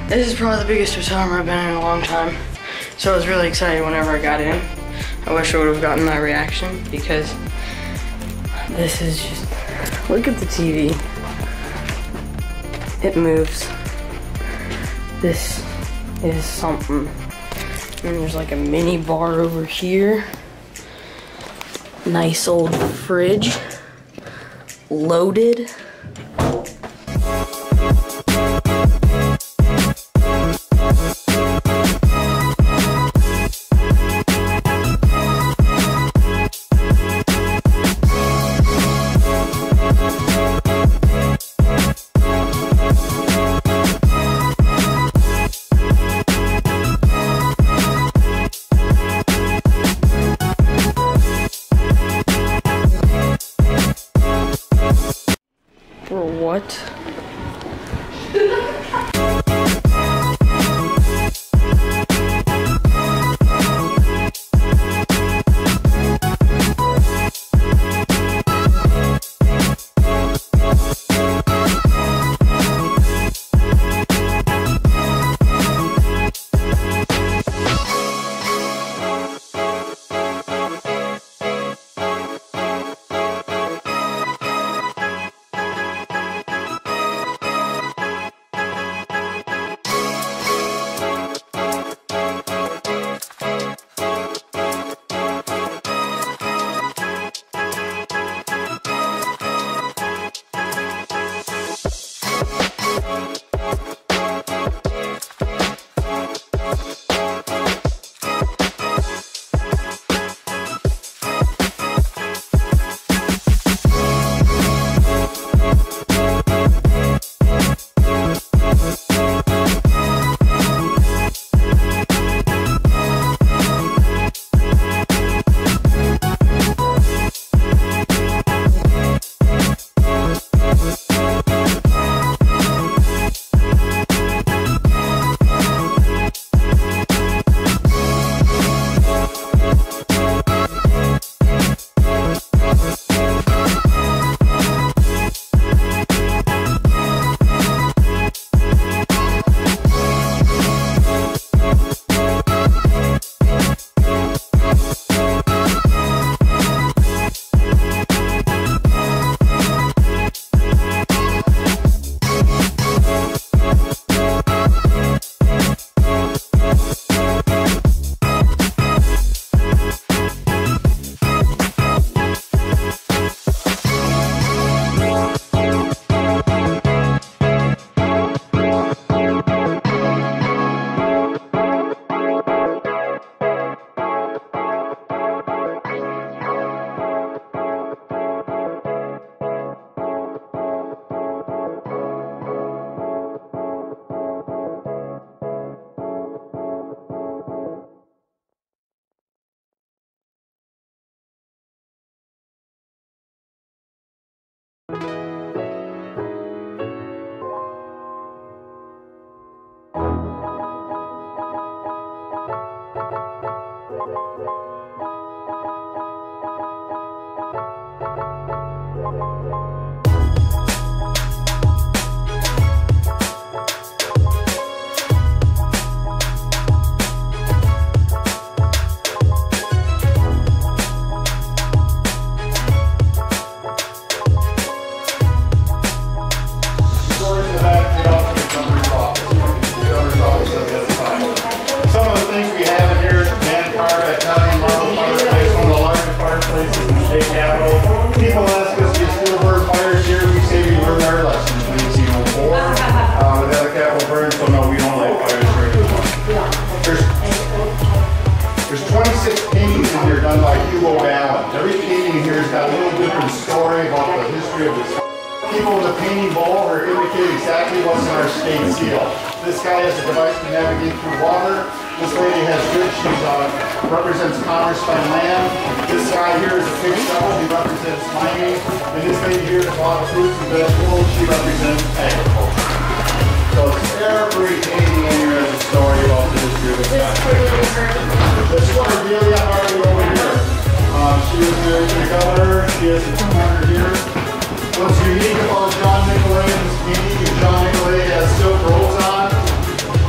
This is probably the biggest hotel room I've been in a long time. So I was really excited whenever I got in. I wish I would have gotten that reaction because this is just, look at the TV. It moves. This is something. And there's like a mini bar over here. Nice old fridge. Loaded. For what? People in the painting bowl are indicating exactly what's in our state seal. This guy has a device to navigate through water. This lady has good. She represents commerce by land. This guy here is a pig shovel. He represents mining. And this lady here is a lot of fruits and vegetables. She represents agriculture. So every painting in here has a story about the history of the country. This one is Delia Harvey over here. She was married to the governor. She has 200 years. What's unique about John Nicolay in this painting is John Nicolay has silk robes on.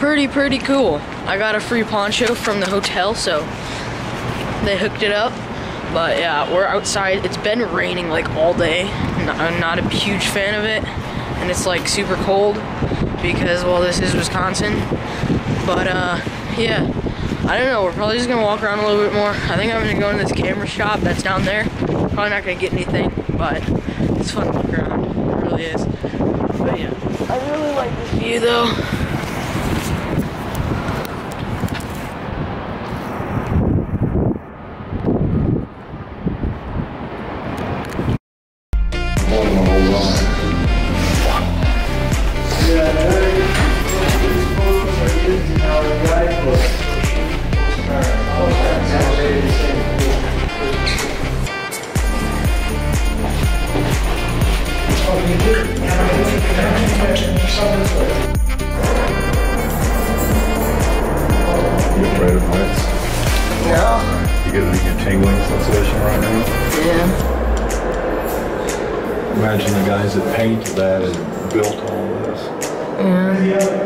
pretty cool. I got a free poncho from the hotel, so they hooked it up. But yeah, we're outside. It's been raining like all day. I'm not a huge fan of it, and it's like super cold because, well, this is Wisconsin. But yeah, I don't know. We're probably just gonna walk around a little bit more. I think I'm gonna go in this camera shop that's down there. Probably not gonna get anything, but it's fun to look around. It really is. But yeah, I really like this view though. Tingling sensation right now? Yeah. Imagine the guys that painted that and built all this. Yeah.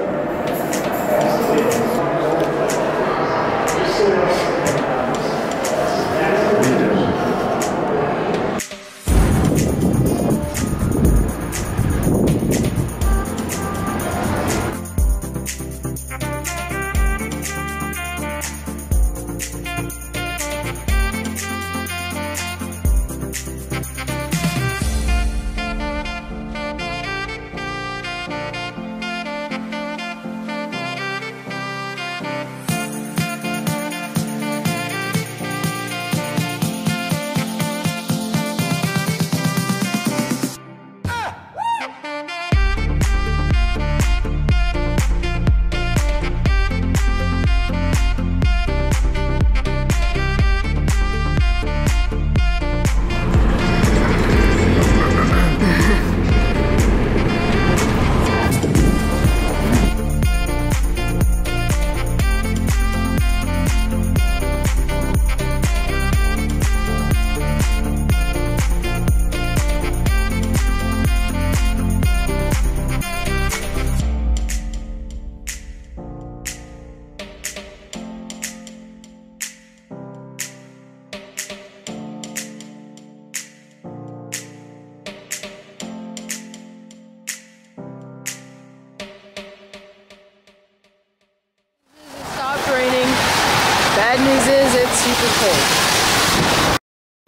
Bad news is it's super cold.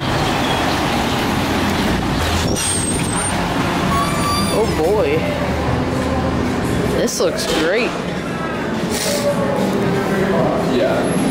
Oh boy. This looks great. Yeah.